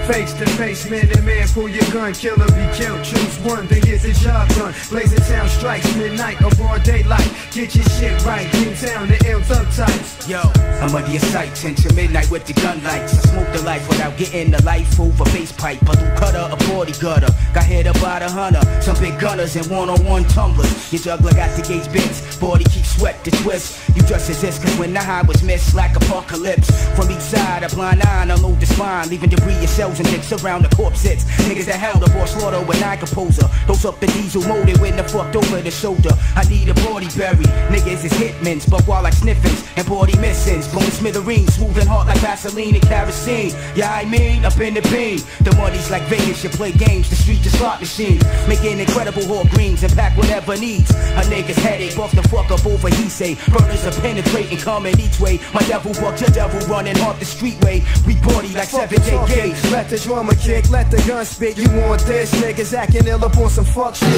Face to face, man to man, pull your gun, killer be killed. Choose one, then get the job done. Blazing town strikes, midnight or broad daylight. Get your shit right, in town, the ill thug types. Yo, I'm under your sight, 10 to midnight with the gun lights. I smoke the life without getting the life over face pipe. A blue cutter, a 40 gutter. Got hit about 100, some big gunners and one-on-one tumblers. Your juggler got the gauge bits, body keep sweat to twist. You just exist, cause when the high was missed like apocalypse. From each side, a blind eye, unload the spine, leaving debris in cells and dicks around the corpse sits. Niggas that held the boss slaughter when I composer. Those up the diesel motor when the fucked over the shoulder. I need a body berry. Niggas is hitmans, but while like sniffins and body missings. Blowing smithereens, smoothing hard like Vaseline and kerosene. Yeah, I mean, up in the beam. The money's like Vegas, you play games, the street just slot machines. Making incredible hawk greens and pack whatever needs. A nigga's headache, buff the fuck up over he say. Burners are penetrating, coming each way. My devil buck your devil running off the street way. We party like 7J gates. Let the drummer kick, let the gun spit. You want this? Niggas acting ill up on some fuck shit.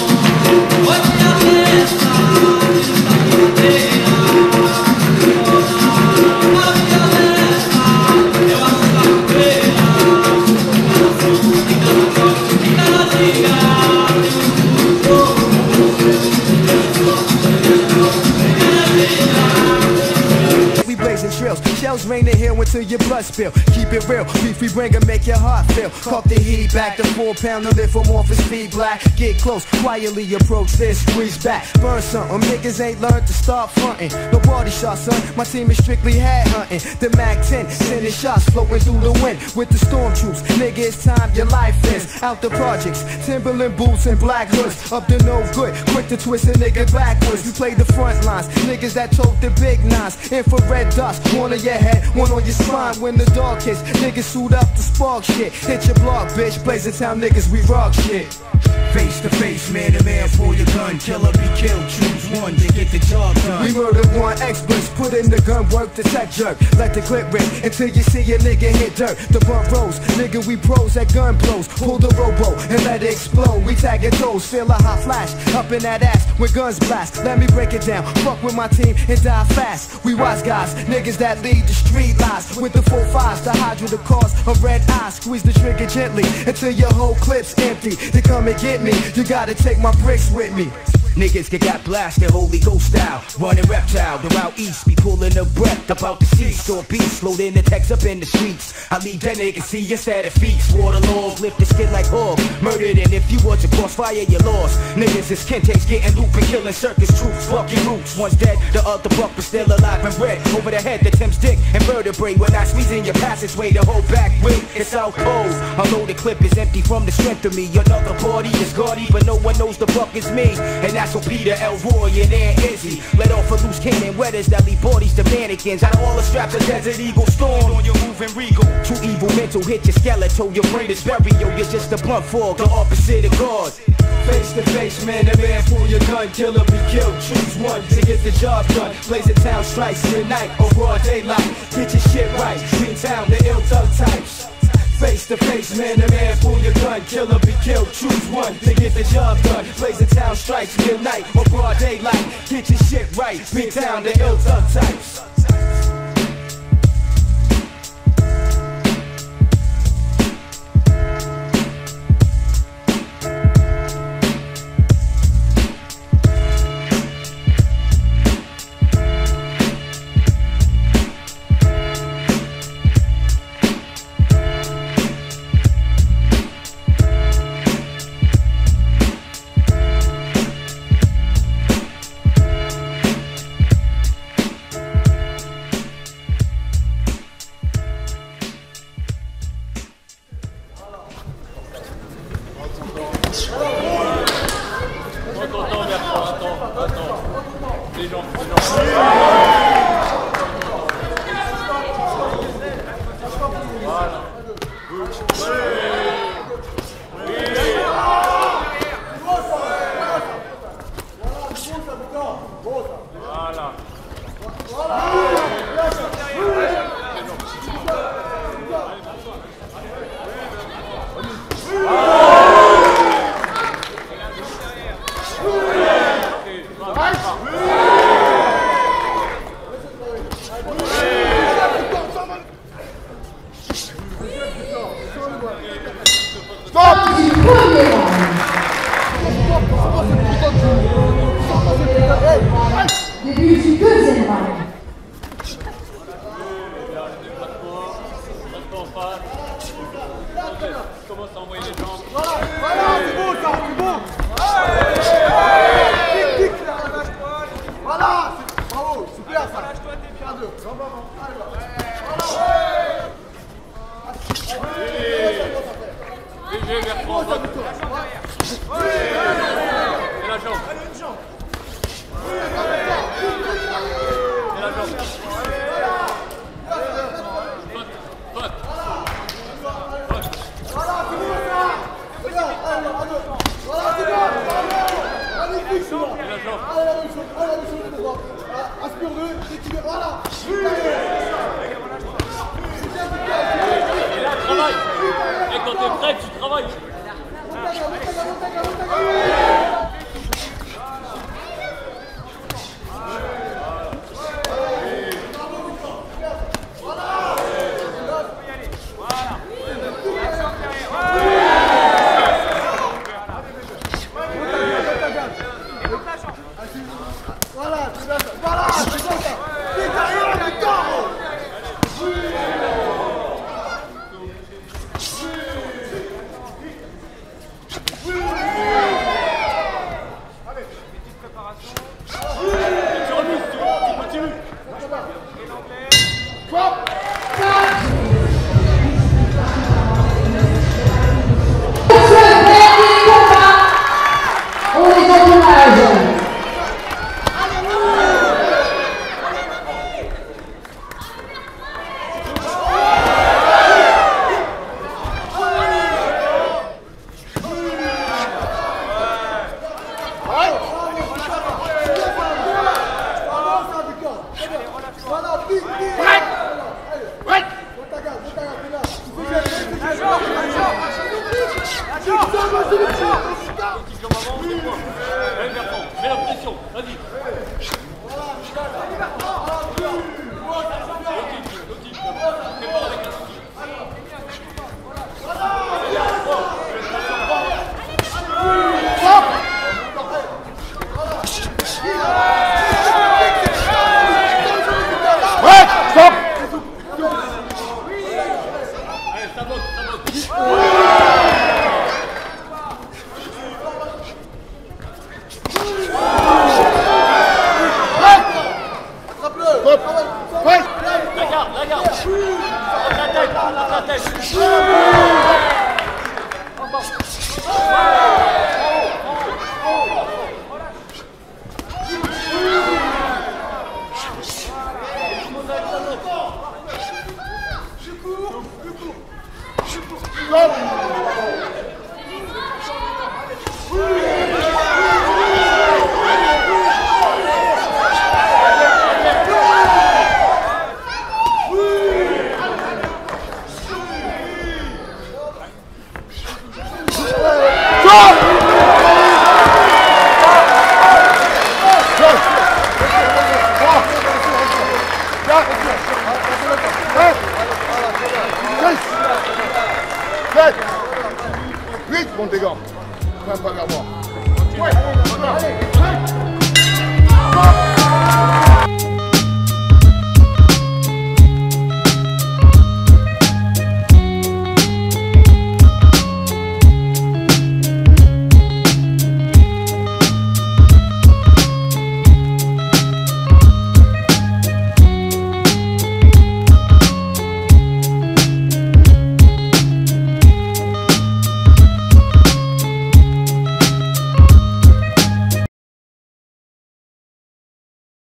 Shells rain the hill until your blood spill. Keep it real, beef we bring and make your heart feel. Cock the heat back, the 4-pounder lift from off his feet black. Get close, quietly approach this, squeeze back. Burn something, niggas ain't learned to start fronting. No body shot, son, my team is strictly head hunting. The Mac 10, sending shots floating through the wind. With the storm troops, nigga it's time your life is. Out the projects, Timberland boots and black hoods. Up to no good, quick to twist a nigga backwards. We play the front lines, niggas that tote the big nines. Infrared dust, one on your head, one on your spine. When the dog hits, niggas suit up to spark shit. Hit your block, bitch, blazing town niggas, we rock shit. Face to face, man to man, pull your gun, killer be killed, choose one to get the job done. We murder one, experts, put in the gun work, the tech jerk. Let the clip rip until you see a nigga hit dirt. The bump rolls, nigga we pros at gun blows. Pull the robo and let it explode. We tagging toes, feel a hot flash up in that ass when guns blast. Let me break it down, fuck with my team and die fast. We wise guys, niggas that lead the street lies. With the 4-5s, the hydra, the cause of red eyes. Squeeze the trigger gently until your whole clip's empty. To come and get me, you gotta take my bricks with me. Niggas get got blasted Holy Ghost style. Running reptile, the route east, be pulling the breath about the seats. Or beats, loading the text up in the streets. I leave that nigga see you at the feet. Waterlogged, lift the skin like hog. Murdered, and if you was a crossfire, you lost. Niggas is Kentex getting loop and killing circus troops. Fucking roots, one's dead, the other buck but still alive and red. Over the head, the Tim's dick and vertebrae. When I squeeze in your passageway, the whole back way, it's out cold. Although the clip is empty from the strength of me. Another body is gaudy, but no one knows the fuck is me. And that's so Peter, Elroy, and Aunt Izzy. Let off a loose cannon wetters that leave bodies to mannequins. Out of all the straps of Desert Eagle storm on your moving regal. Too evil mental, hit your skeletal. Your brain is burial, you're just a blunt fog, the opposite of God. Face to face, man to man, pull your gun, killer be killed. Choose one to get the job done. Blazing town strikes midnight or broad daylight. Get your shit right, green town, the ill thug types. Face to face, man to man, pull your gun, killer be killed. Choose one to get the job done. Blazing town strikes midnight or broad daylight. Get your shit right, big town, the ill thug types. Début du deuxième round. Commence à envoyer les jambes. Voilà, c'est bon ça, c'est bon. Tic, tic, là, lâche-toi. Voilà, bravo, super ça. Lâche-toi, t'es bien. Léger vers 3. Et la jambe. Et la jambe. Vote. Voilà, c'est bon ça. C'est bien, allez, voilà, c'est bien. Magnifique, c'est bon. Et la jambe. Allez, la même chose, c'est bon. Aspire-le, équilibre, voilà. Et là, travaille. Et quand t'es prêt, tu travailles. Voilà, c'est bien ça. Voilà, c'est bon ça. T'es derrière le carreau. Mets la pression, vas-y. Vite, mon dégât. Viens pas vers moi. Ouais,